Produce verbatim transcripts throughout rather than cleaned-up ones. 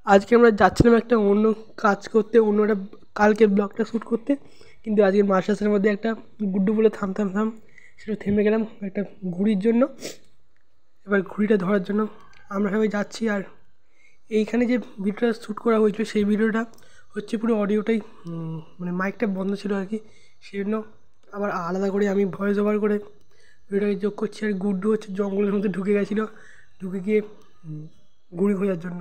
আজকে আমরা যাচ্ছিলাম একটা অন্য কাজ করতে, অন্য একটা কালকের ব্লগটা শ্যুট করতে, কিন্তু আজকে মার্শাসের মধ্যে একটা গুড্ডু বলে থাম থাম থাম, সেটা থেমে গেলাম একটা ঘুড়ির জন্য। এবার ঘুড়িটা ধরার জন্য আমরা সবাই যাচ্ছি। আর এইখানে যে ভিডিওটা শ্যুট করা হয়েছিল সেই ভিডিওটা হচ্ছে পুরো অডিওটাই মানে মাইকটা বন্ধ ছিল আর কি, সেই জন্য আবার আলাদা করে আমি ভয়েস ওভার করে ভিডিওটাকে যোগ করছি। আর গুড্ডু হচ্ছে জঙ্গলের মধ্যে ঢুকে গেছিলো, ঢুকে গিয়ে ঘুড়ি খোঁজার জন্য।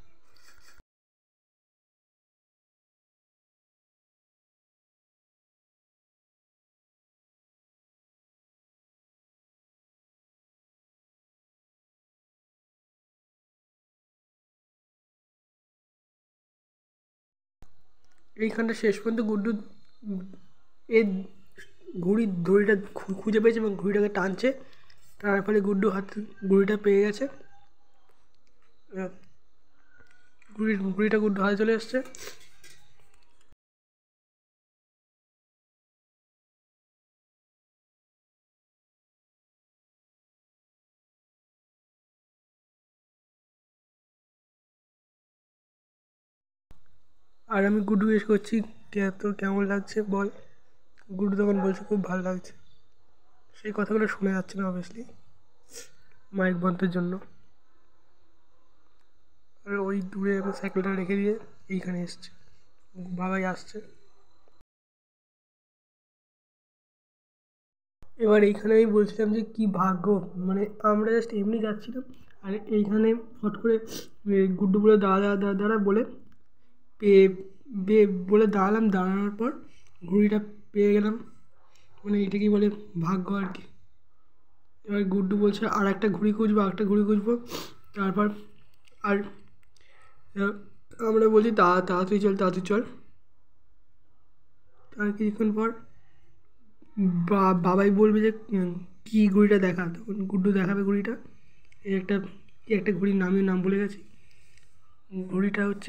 এইখানটা শেষ পর্যন্ত গুড্ডু এর ঘুড়ির দড়িটা খুঁজে পেয়েছে এবং ঘুড়িটাকে টানছে, তার ফলে গুড্ডু হাত ঘুড়িটা পেয়ে গেছে। ঘুড়ি ঘুড়িটা গুড্ডু হাতে চলে এসছে। আর আমি গুড্ডু এসে করছি, কে তোর কেমন লাগছে বল। গুড্ডু তখন বলছে খুব ভালো লাগছে। সেই কথাগুলো শোনা যাচ্ছে না অবভিয়াসলি মাইক বন্ধের জন্য। আর ওই দূরে আমি সাইকেলটা রেখে দিয়ে এইখানে এসছে, বাবাই আসছে। এবার এইখানে আমি বলছিলাম যে কী ভাগ্য, মানে আমরা জাস্ট এমনি যাচ্ছিলাম আর এইখানে হট করে গুড্ডু বলে দাদা দাদা দাদা বলে পেয়ে বে বলে দাঁড়ালাম, দাঁড়ানোর পর ঘুড়িটা পেয়ে গেলাম, মানে এটাকেই বলে ভাগ্য আর কি। এবার গুড্ডু বলছে আর একটা ঘুড়ি খুঁজবো, আর একটা ঘুড়ি খুঁজবো। তারপর আর আমরা বলছি তা তাড়াতাড়ি চল তাড়াতাড়ি চল। আর কিছুক্ষণ পর বাবাই বলবে যে কী ঘুড়িটা দেখা, তখন গুড্ডু দেখাবে ঘুড়িটা। এই একটা কি একটা ঘুড়ির নামের নাম বলে গেছি। ঘুড়িটা হচ্ছে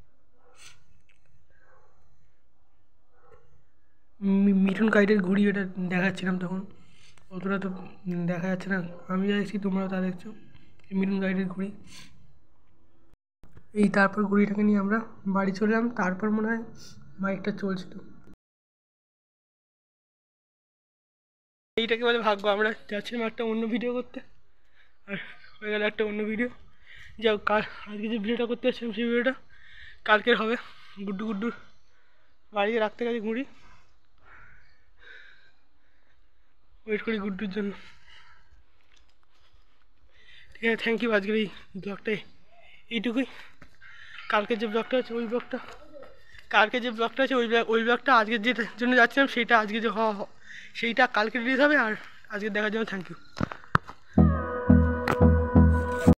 মিঠুন কাইটের ঘুড়ি, ওটা দেখাচ্ছিলাম তখন। অতটা তো দেখা যাচ্ছে না, আমি যা দেখছি তোমরাও তা দেখছো, মিঠুন কাইটের ঘুড়ি। এই তারপর ঘুড়িটাকে নিয়ে আমরা বাড়ি চলে এলাম। তারপর মনে হয় মাইকটা চলছিল। এইটাকে বলে ভাগ্য। আমরা যাচ্ছিলাম একটা অন্য ভিডিও করতে আর হয়ে গেল একটা অন্য ভিডিও। যাও কাল আজকে যে ভিডিওটা করতে আসছিলাম সেই ভিডিওটা কালকের হবে। গুড্ডু গুড্ডুর বাড়িতে রাখতে গেছে ঘুড়ি, ওয়েট করি গুড্ডুর জন্য। ঠিক আছে, থ্যাংক ইউ। আজকের এই ব্লগটাই এইটুকুই। কালকের যে ব্লগটা আছে ওই ব্লগটা কালকে যে ব্লগটা আছে ওই ওই ব্লগটা আজকের যেটার জন্য যাচ্ছিলাম সেইটা আজকে যে হওয়া সেইটা কালকে রিলিজ হবে। আর আজকে দেখার জন্য থ্যাংক ইউ।